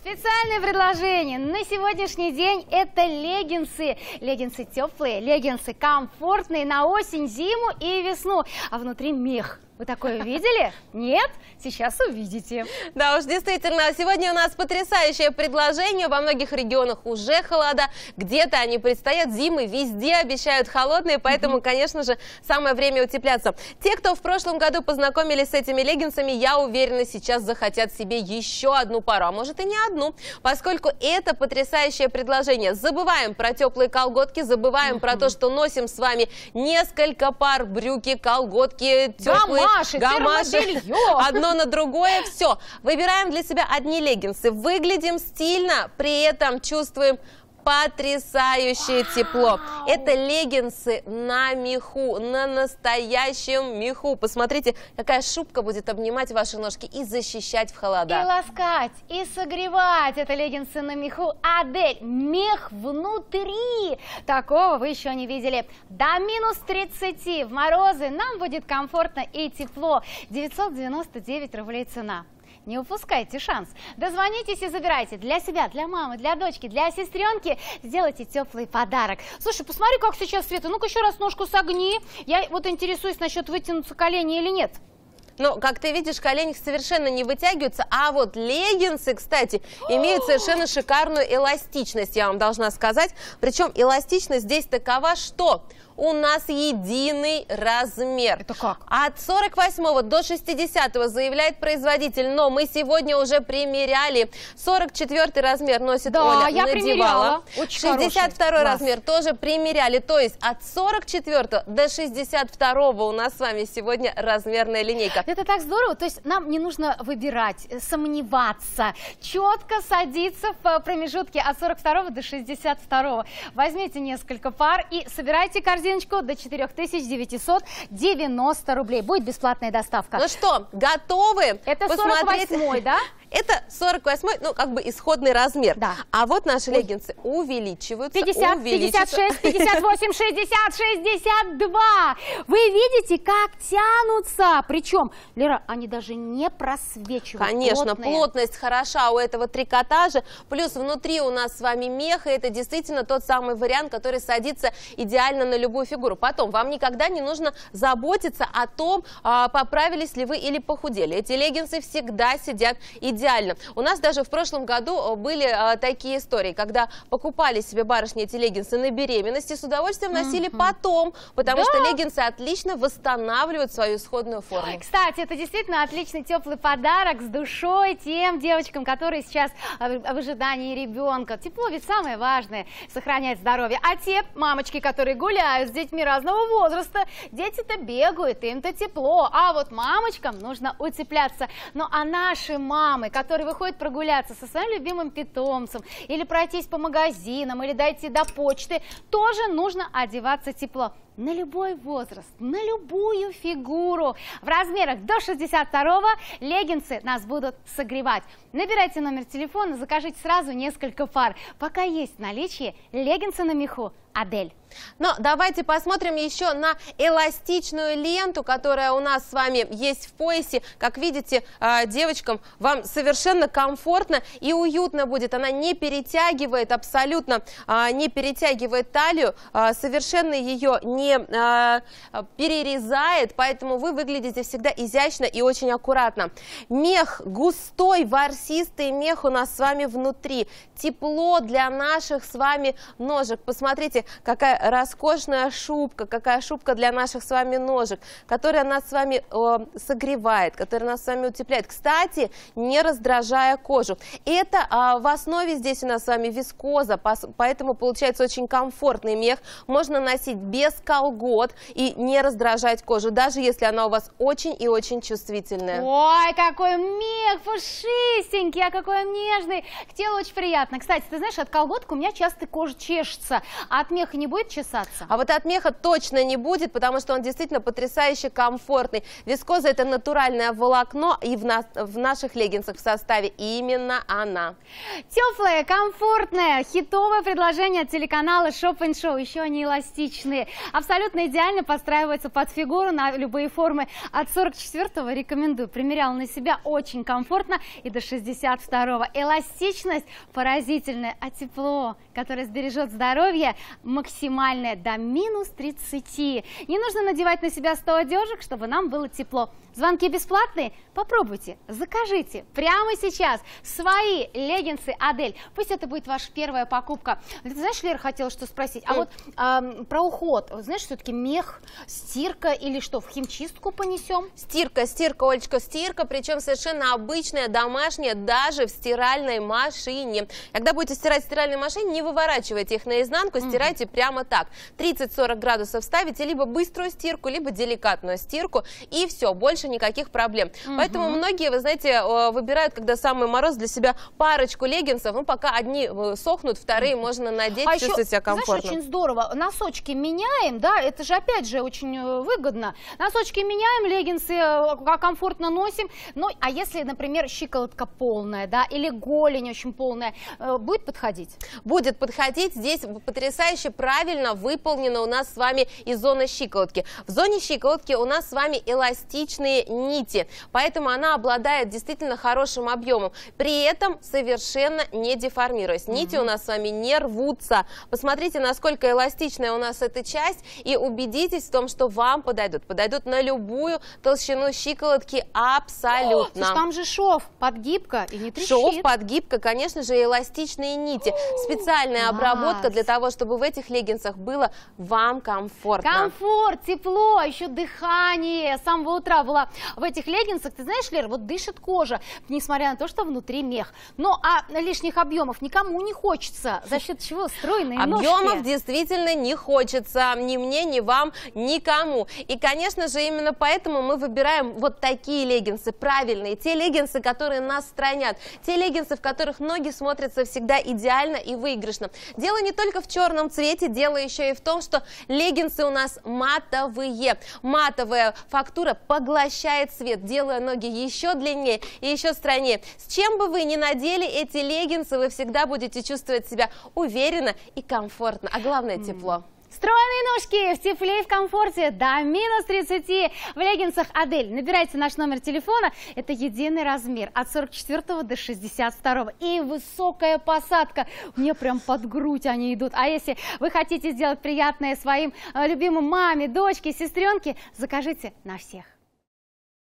Специальное предложение на сегодняшний день – это леггинсы. Леггинсы теплые, леггинсы комфортные на осень, зиму и весну. А внутри мех. Вы такое видели? Нет? Сейчас увидите. Да уж, действительно, сегодня у нас потрясающее предложение. Во многих регионах уже холода, где-то они предстоят зимы, везде обещают холодные, поэтому, конечно же, самое время утепляться. Те, кто в прошлом году познакомились с этими леггинсами, я уверена, сейчас захотят себе еще одну пару, а может и не одну, поскольку это потрясающее предложение. Забываем про теплые колготки, забываем про то, что носим с вами несколько пар брюки, колготки, теплые. Гамаши, одно на другое, все. Выбираем для себя одни леггинсы, выглядим стильно, при этом чувствуем потрясающее тепло. Это леггинсы на меху, на настоящем меху. Посмотрите, какая шубка будет обнимать ваши ножки и защищать в холода. И ласкать, и согревать. Это леггинсы на меху Адель. Мех внутри. Такого вы еще не видели. До минус 30 в морозы нам будет комфортно и тепло. 999 рублей цена. Не упускайте шанс. Дозвонитесь и забирайте для себя, для мамы, для дочки, для сестренки. Сделайте теплый подарок. Слушай, посмотри, как сейчас, Света. Ну-ка еще раз ножку согни. Я вот интересуюсь насчет вытянуться колени или нет. Но, как ты видишь, колени совершенно не вытягиваются, а вот леггинсы, кстати, имеют совершенно шикарную эластичность, я вам должна сказать. Причем эластичность здесь такова, что у нас единый размер. Это как? От 48 до 60 заявляет производитель, но мы сегодня уже примеряли. 44 размер носит Оля, я надевала. 62 хороший. размер тоже примеряли. То есть от 44 до 62 у нас с вами сегодня размерная линейка. Это так здорово, то есть нам не нужно выбирать, сомневаться, четко садиться в промежутке от 42 до 62. Возьмите несколько пар и собирайте корзиночку до 4990 рублей. Будет бесплатная доставка. Ну что, готовы? Это 48-й, да? Это 48-й, ну, как бы исходный размер. Да. А вот наши леггинсы увеличиваются. 50, 56, 58, 60, 62. Вы видите, как тянутся? Причем, Лера, они даже не просвечивают. Конечно, плотность хороша у этого трикотажа. Плюс внутри у нас с вами мех. И это действительно тот самый вариант, который садится идеально на любую фигуру. Потом, вам никогда не нужно заботиться о том, поправились ли вы или похудели. Эти леггинсы всегда сидят идеально. У нас даже в прошлом году были такие истории, когда покупали себе барышни эти леггинсы на беременности, с удовольствием носили потом, потому что леггинсы отлично восстанавливают свою исходную форму. Кстати, это действительно отличный теплый подарок с душой тем девочкам, которые сейчас в ожидании ребенка. Тепло ведь самое важное, сохранять здоровье. А те мамочки, которые гуляют с детьми разного возраста, дети-то бегают, им-то тепло, а вот мамочкам нужно утепляться. Ну а наши мамы, которые выходят прогуляться со своим любимым питомцем, или пройтись по магазинам, или дойти до почты, тоже нужно одеваться тепло. На любой возраст, на любую фигуру. В размерах до 62-го леггинсы нас будут согревать. Набирайте номер телефона, закажите сразу несколько пар. Пока есть в наличии леггинсы на меху Адель. Но давайте посмотрим еще на эластичную ленту, которая у нас с вами есть в поясе. Как видите, девочкам вам совершенно комфортно и уютно будет. Она не перетягивает, абсолютно не перетягивает талию, совершенно ее не перерезает, поэтому вы выглядите всегда изящно и очень аккуратно. Мех густой, ворсистый мех у нас с вами внутри. Тепло для наших с вами ножек. Посмотрите, какая роскошная шубка, какая шубка для наших с вами ножек, которая нас с вами согревает, которая нас с вами утепляет. Кстати, не раздражая кожу. Это в основе здесь у нас с вами вискоза, поэтому получается очень комфортный мех. Можно носить без колгот и не раздражать кожу, даже если она у вас очень и очень чувствительная. Ой, какой мех пушистенький, а какой он нежный. К телу очень приятно. Кстати, ты знаешь, от колготок у меня часто кожа чешется. От меха не будет чесаться? А вот от меха точно не будет, потому что он действительно потрясающе комфортный. Вискоза — это натуральное волокно, и в наших леггинсах в составе именно она. Теплое, комфортное, хитовое предложение от телеканала Shop & Show. Еще они эластичные. Абсолютно идеально подстраиваются под фигуру на любые формы. От 44-го рекомендую. Примеряла на себя, очень комфортно. И до 62-го. Эластичность поразительная. А тепло, которое сбережет здоровье, максимальное до минус 30. Не нужно надевать на себя 100 одежек, чтобы нам было тепло. Звонки бесплатные? Попробуйте, закажите прямо сейчас свои леггинсы Адель. Пусть это будет ваша первая покупка. Ты знаешь, Лера, хотела что спросить. А вот про уход. Знаешь, все-таки мех, стирка или что, в химчистку понесем? Стирка, Олечка, стирка, причем совершенно обычная, домашняя, даже в стиральной машине. Когда будете стирать в стиральной машине, не выворачивайте их наизнанку, стирайте прямо так. 30-40 градусов ставите, либо быструю стирку, либо деликатную стирку, и все, больше никаких проблем. Поэтому многие, вы знаете, выбирают, когда самый мороз, для себя парочку леггинсов, ну, пока одни сохнут, вторые можно надеть, чувствовать себя комфортно. Знаешь, очень здорово, носочки меняем, да, это же опять же очень выгодно. Носочки меняем, леггинсы комфортно носим, ну, а если, например, щиколотка полная, да, или голень очень полная, будет подходить? Будет подходить, здесь потрясающе правильно выполнена у нас с вами и зона щиколотки. В зоне щиколотки у нас с вами эластичные нити, поэтому она обладает действительно хорошим объемом, при этом совершенно не деформируясь. Нити у нас с вами не рвутся. Посмотрите, насколько эластичная у нас эта часть, и убедитесь в том, что вам подойдут на любую толщину щиколотки абсолютно. Слушай, там же шов, подгибка и не трещит. Шов, подгибка, конечно же, эластичные нити. Специальная обработка для того, чтобы в этих леггинсах было вам комфортно. Комфорт, тепло, еще дыхание. С самого утра была в этих леггинсах. Ты знаешь, Лера, вот дышит кожа, несмотря на то, что внутри мех. Ну, а лишних объемов никому не хочется. За счет чего стройные ножки? Объемов действительно не хочется. Ни мне, ни вам, никому. И, конечно же, именно поэтому мы выбираем вот такие леггинсы, правильные. Те леггинсы, которые нас стройнят. Те леггинсы, в которых ноги смотрятся всегда идеально и выигрышно. Дело не только в черном цвете, дело еще и в том, что леггинсы у нас матовые. Матовая фактура поглощает свет, делая ноги еще длиннее и еще стройнее. С чем бы вы ни надели эти леггинсы, вы всегда будете чувствовать себя уверенно и комфортно, а главное тепло. Стройные ножки в тепле и в комфорте до минус 30 в леггинсах Адель. Набирайте наш номер телефона, это единый размер от 44 до 62. И высокая посадка, мне прям под грудь они идут. А если вы хотите сделать приятное своим любимым маме, дочке, сестренке, закажите на всех.